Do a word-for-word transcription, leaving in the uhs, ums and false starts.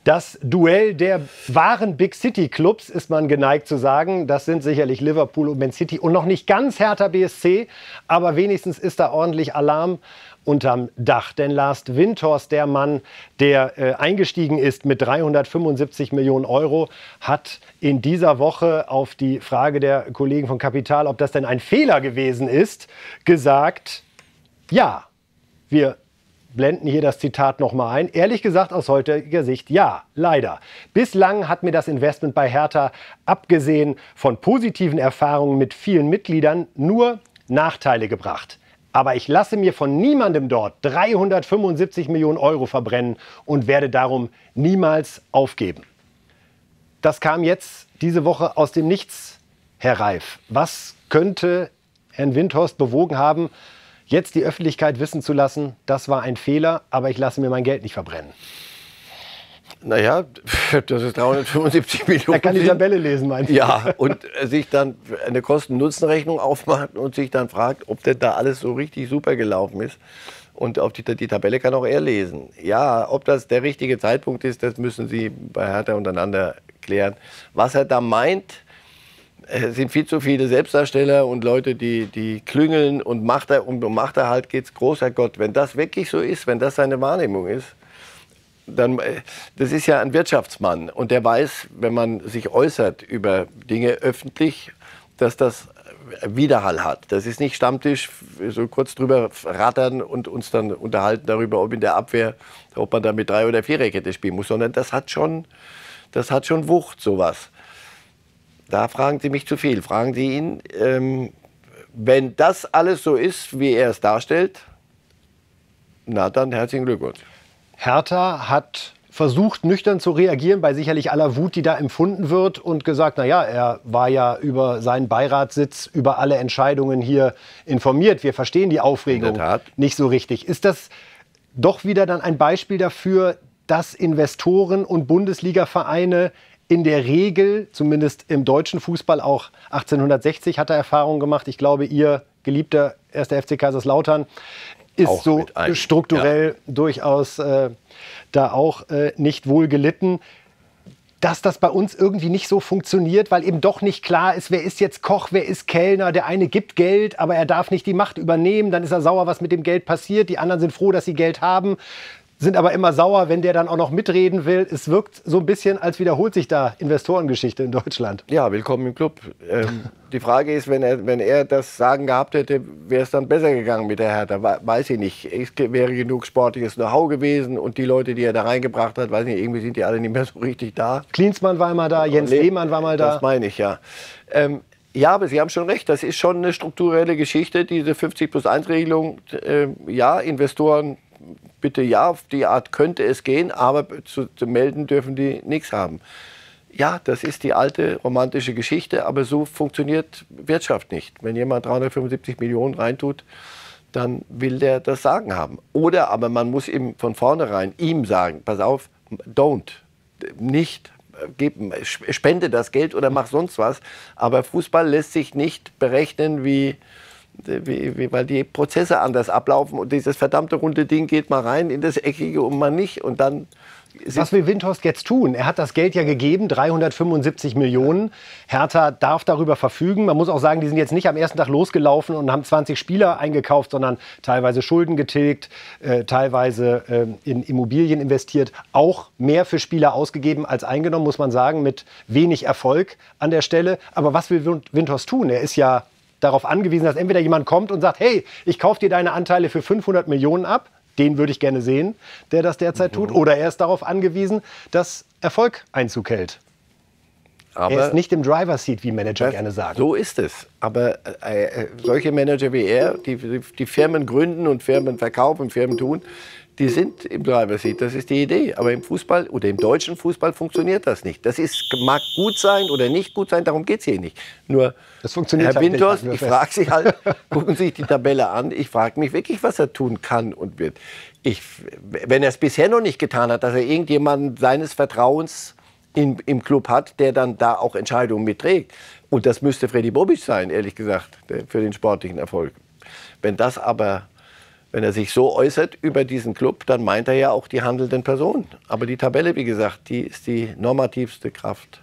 Das Duell der wahren Big City Clubs ist man geneigt zu sagen. Das sind sicherlich Liverpool und Man City und noch nicht ganz Hertha B S C, aber wenigstens ist da ordentlich Alarm unterm Dach. Denn Lars Windhorst, der Mann, der äh, eingestiegen ist mit dreihundertfünfundsiebzig Millionen Euro, hat in dieser Woche auf die Frage der Kollegen von Kapital, ob das denn ein Fehler gewesen ist, gesagt, ja, wir blenden hier das Zitat noch mal ein. Ehrlich gesagt, aus heutiger Sicht, ja, leider. Bislang hat mir das Investment bei Hertha, abgesehen von positiven Erfahrungen mit vielen Mitgliedern, nur Nachteile gebracht. Aber ich lasse mir von niemandem dort dreihundertfünfundsiebzig Millionen Euro verbrennen und werde darum niemals aufgeben. Das kam jetzt diese Woche aus dem Nichts, Herr Reif. Was könnte Herrn Windhorst bewogen haben, jetzt die Öffentlichkeit wissen zu lassen, das war ein Fehler, aber ich lasse mir mein Geld nicht verbrennen? Naja, das ist dreihundertfünfundsiebzig Millionen. Er kann die Tabelle lesen, meinst du? Ja, und sich dann eine Kosten-Nutzen-Rechnung aufmacht und sich dann fragt, ob denn da alles so richtig super gelaufen ist. Und auf die, die Tabelle kann auch er lesen. Ja, ob das der richtige Zeitpunkt ist, das müssen Sie bei Hertha untereinander klären. Was er da meint, es sind viel zu viele Selbstdarsteller und Leute, die, die klüngeln und macht er, um Machterhalt geht's, großer Gott. Wenn das wirklich so ist, wenn das seine Wahrnehmung ist, dann, das ist ja ein Wirtschaftsmann und der weiß, wenn man sich äußert über Dinge öffentlich, dass das Widerhall hat. Das ist nicht Stammtisch, so kurz drüber rattern und uns dann unterhalten darüber, ob in der Abwehr, ob man da mit Drei- oder Viererkette spielen muss, sondern das hat schon, das hat schon Wucht, sowas. Da fragen Sie mich zu viel. Fragen Sie ihn, ähm, wenn das alles so ist, wie er es darstellt, na dann herzlichen Glückwunsch. Hertha hat versucht, nüchtern zu reagieren bei sicherlich aller Wut, die da empfunden wird und gesagt, na ja, er war ja über seinen Beiratssitz, über alle Entscheidungen hier informiert. Wir verstehen die Aufregung nicht so richtig. Ist das doch wieder dann ein Beispiel dafür, dass Investoren und Bundesliga-Vereine in der Regel, zumindest im deutschen Fußball, auch achtzehnhundertsechzig hat er Erfahrungen gemacht. Ich glaube, Ihr geliebter erster F C Kaiserslautern ist auch so strukturell ja. durchaus äh, da auch äh, nicht wohl gelitten. Dass das bei uns irgendwie nicht so funktioniert, weil eben doch nicht klar ist, wer ist jetzt Koch, wer ist Kellner. Der eine gibt Geld, aber er darf nicht die Macht übernehmen. Dann ist er sauer, was mit dem Geld passiert. Die anderen sind froh, dass sie Geld haben, sind aber immer sauer, wenn der dann auch noch mitreden will. Es wirkt so ein bisschen, als wiederholt sich da Investorengeschichte in Deutschland. Ja, willkommen im Club. Ähm, die Frage ist, wenn er, wenn er das Sagen gehabt hätte, wäre es dann besser gegangen mit der Hertha. Weiß ich nicht. Es wäre genug sportliches Know-how gewesen und die Leute, die er da reingebracht hat, weiß nicht, irgendwie sind die alle nicht mehr so richtig da. Klinsmann war mal da, Jens Lehmann war mal da. Das meine ich, ja. Ähm, Ja, aber Sie haben schon recht, das ist schon eine strukturelle Geschichte, diese fünfzig plus eins Regelung. Äh, ja, Investoren, bitte ja, auf die Art könnte es gehen, aber zu, zu melden dürfen die nichts haben. Ja, das ist die alte romantische Geschichte, aber so funktioniert Wirtschaft nicht. Wenn jemand dreihundertfünfundsiebzig Millionen reintut, dann will der das Sagen haben. Oder aber man muss ihm von vornherein ihm sagen, pass auf, don't, nicht. Gib, spende das Geld oder mach sonst was. Aber Fußball lässt sich nicht berechnen, wie, wie, wie, weil die Prozesse anders ablaufen. Und dieses verdammte runde Ding geht mal rein in das Eckige und mal nicht. Und dann was will Windhorst jetzt tun? Er hat das Geld ja gegeben, dreihundertfünfundsiebzig Millionen. Hertha darf darüber verfügen. Man muss auch sagen, die sind jetzt nicht am ersten Tag losgelaufen und haben zwanzig Spieler eingekauft, sondern teilweise Schulden getilgt, äh, teilweise äh, in Immobilien investiert. Auch mehr für Spieler ausgegeben als eingenommen, muss man sagen, mit wenig Erfolg an der Stelle. Aber was will Windhorst tun? Er ist ja darauf angewiesen, dass entweder jemand kommt und sagt, hey, ich kaufe dir deine Anteile für fünfhundert Millionen ab. Den würde ich gerne sehen, der das derzeit tut. Oder er ist darauf angewiesen, dass Erfolg Einzug hält. Aber er ist nicht im Driver-Seat, wie Manager gerne sagen. So ist es. Aber äh, solche Manager wie er, die, die Firmen gründen und Firmen verkaufen und Firmen tun, die sind im Driver-Seat. Das ist die Idee. Aber im Fußball oder im deutschen Fußball funktioniert das nicht. Das ist, mag gut sein oder nicht gut sein, darum geht es hier nicht. Nur, das funktioniert Herr Windhorst, ich frage Sie halt, gucken Sie sich die Tabelle an. Ich frage mich wirklich, was er tun kann und wird. Ich, wenn er es bisher noch nicht getan hat, dass er irgendjemanden seines Vertrauens in, im Club hat, der dann da auch Entscheidungen mitträgt. Und das müsste Freddy Bobic sein, ehrlich gesagt, für den sportlichen Erfolg. Wenn das aber Wenn er sich so äußert über diesen Club, dann meint er ja auch die handelnden Personen. Aber die Tabelle, wie gesagt, die ist die normativste Kraft.